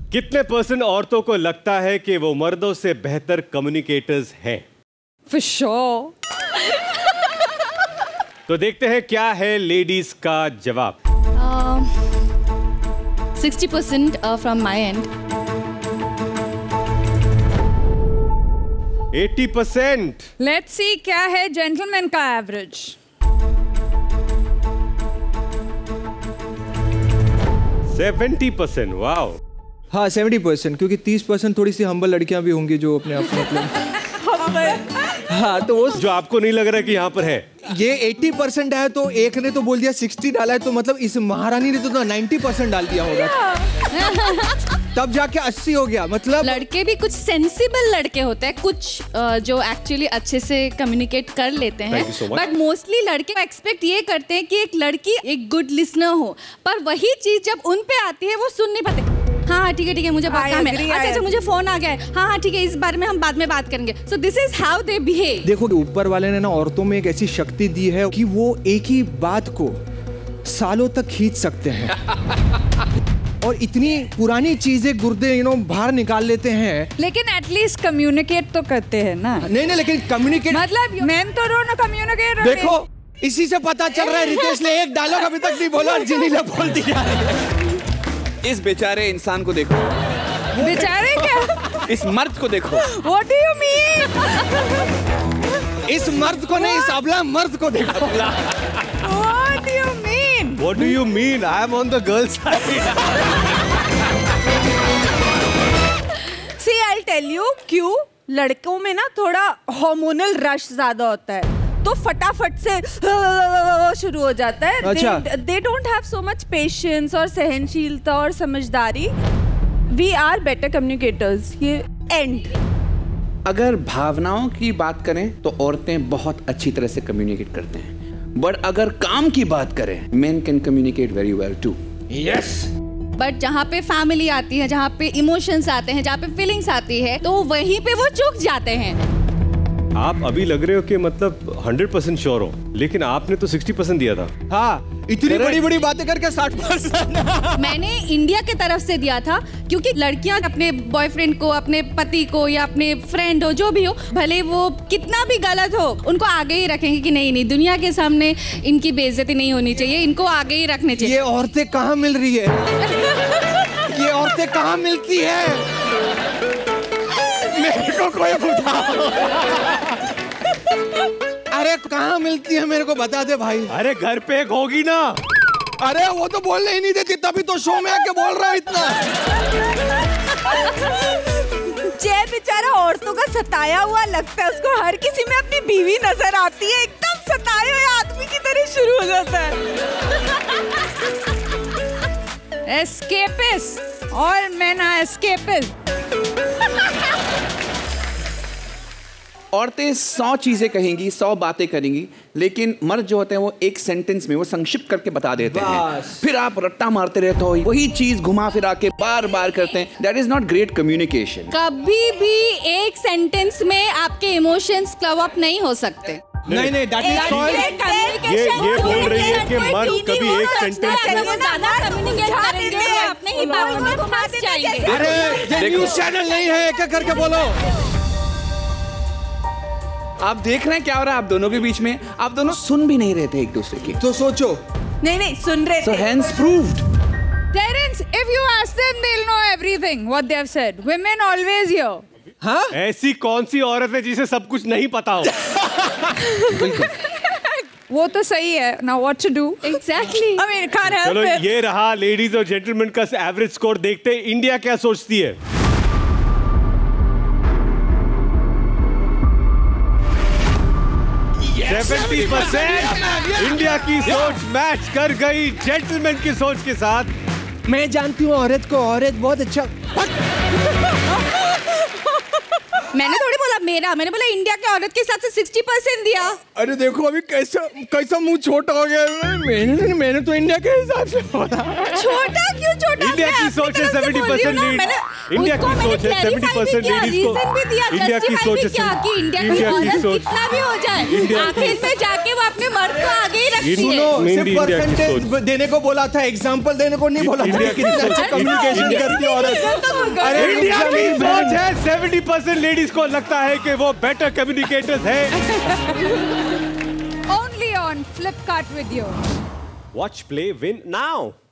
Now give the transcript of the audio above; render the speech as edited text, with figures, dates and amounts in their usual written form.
कितने % औरतों को लगता है कि वो मर्दों से बेहतर कम्युनिकेटर्स हैं? For sure. तो देखते हैं क्या है लेडीज का जवाब। 60% from my end. 80%। Let's see क्या है जेंटलमैन का एवरेज। 70%। वाओ। हाँ 70%, क्योंकि 30% थोड़ी सी हम्बल लड़कियां भी होंगी जो अपने आप मतलब हाँ तो वो जो आपको नहीं लग रहा कि यहाँ पर है। ये 80% है तो एक ने तो बोल दिया 60 डाला है, तो मतलब इस महारानी ने तो 90% डाल दिया होगा तब जाके 80 हो गया। मतलब लड़के भी कुछ सेंसिबल लड़के होते हैं, कुछ जो एक्चुअली अच्छे से कम्युनिकेट कर लेते हैं, बट मोस्टली लड़के एक्सपेक्ट ये करते हैं कि एक लड़की एक गुड लिसनर हो, पर वही चीज जब उन पे आती है वो सुन नहीं पाते। हाँ ठीक है मुझे बात काम है, अच्छा मुझे फोन आ गया है, हाँ ठीक है इस बारे में हम बाद में बात करेंगे। So this is how they behave. देखो ऊपर वाले ने ना औरतों में एक ऐसी शक्ति दी है कि वो एक ही बात को सालों तक खींच सकते हैं और इतनी पुरानी चीजें गुर्दे बाहर निकाल लेते हैं। लेकिन एटलीस्ट कम्युनिकेट तो करते हैं ना। नहीं लेकिन कम्युनिकेट मतलब मैन तो रो ना कम्युनिकेट। देखो इसी से पता चल रहा है रितेश ने एक डायलॉग अभी तक नहीं बोला और जिनी ने बोल दिया। इस बेचारे इंसान को देखो। बेचारे क्या? इस मर्द को देखो। What do you mean? इस मर्द को नहीं, इस अबला मर्द को देखो। What do you mean? What do you mean? I am on the girl side. See, I'll tell you क्यों लड़कों में ना थोड़ा हार्मोनल रश ज्यादा होता है, तो फटाफट से शुरू हो जाता है। अच्छा। They don't have so much patience और सहनशीलता और समझदारी। We are better communicators. ये end। अगर भावनाओं की बात करें तो औरतें बहुत अच्छी तरह से कम्युनिकेट करते हैं, बट अगर काम की बात करें men can communicate very well too. Yes. But जहाँ पे फैमिली आती है, जहाँ पे इमोशंस आते हैं, जहाँ पे फीलिंग्स आती है, तो वहीं पे वो चूक जाते हैं। आप अभी लग रहे हो कि मतलब 100% श्योर हो, लेकिन आपने तो 60% दिया था। हाँ इतनी बड़ी बड़ी बातें करके 60%। मैंने इंडिया के तरफ से दिया था, क्योंकि लड़कियां अपने बॉयफ्रेंड को, अपने पति को या अपने फ्रेंड हो, जो भी हो, भले वो कितना भी गलत हो, उनको आगे ही रखेंगे कि नहीं दुनिया के सामने इनकी बेइज्जती नहीं होनी चाहिए, इनको आगे ही रखने चाहिए। ये औरतें कहाँ मिल रही है? ये औरतें कहाँ मिलती है? मेरे को कोई बताओ। अरे कहाँ मिलती है मेरे को बता दे भाई। अरे घर पे एक होगी ना। अरे वो तो बोलने ही नहीं देती, तभी तो शो में आके बोल रहा है इतना। जय बेचारा औरतों का सताया हुआ लगता है, उसको हर किसी में अपनी बीवी नजर आती है, एकदम सताए हुए आदमी की तरह शुरू हो जाता है। Escapists. All men are escapists. औरतें 100 चीजें कहेंगी, 100 बातें करेंगी, लेकिन मर्द जो होते हैं वो एक सेंटेंस में वो संक्षिप्त करके बता देते हैं। फिर आप रट्टा मारते रहते हो, वही चीज घुमा फिरा के बार बार करते हैं। That is not great communication. कभी भी एक सेंटेंस में आपके इमोशंस क्लब अप नहीं हो सकते। नहीं that is ये बोल रही है कि मर्द कभी एक सेंटेंस अरे ये न्यूज़ चैनल नहीं है, एक करके बोलो। आप देख रहे हैं क्या हो रहा है आप दोनों के बीच में? आप दोनों सुन भी नहीं रहे थे एक दूसरे की। तो सोचो। नहीं सुन रहे थे। So hence proved. Terence, if you ask them, they'll know everything what they have said. Women always hear. हाँ? ऐसी कौन सी औरत है जिसे सब कुछ नहीं पता हो? वो तो सही है। Now what to do? Exactly. I mean, can't help चलो it. ये रहा लेडीज और जेंटलमैन का एवरेज स्कोर। देखते हैं इंडिया क्या सोचती है। 70% इंडिया की सोच मैच कर गई जेंटलमैन की सोच के साथ। मैं जानती हूँ औरत को, औरत बहुत अच्छा। मैंने थोड़ी बोला मेरा, मैंने बोला इंडिया के औरत के हिसाब से 60% दिया। अरे देखो अभी कैसा मुंह छोटा हो गया। मैंने तो इंडिया के हिसाब से बोला। छोटा क्यों छोटा? इंडिया की सोच है 70% लीड। इंडिया की सोच है 70% लेडीज को। इंडिया की सोच है इंडिया की सोच कितना भी हो जाए, आखिर में जाके वो अपने मर्द को आगे ही रखती है। सिर्फ परसेंटेज देने को बोला था, एग्जांपल देने को नहीं बोला था। कितनी अच्छी कम्युनिकेशन करती है औरत। इंडिया की सोच है 70% लेडीज को लगता है कि वो बेटर कम्युनिकेटर्स है। Only on Flipkart with you. Watch, play, win now.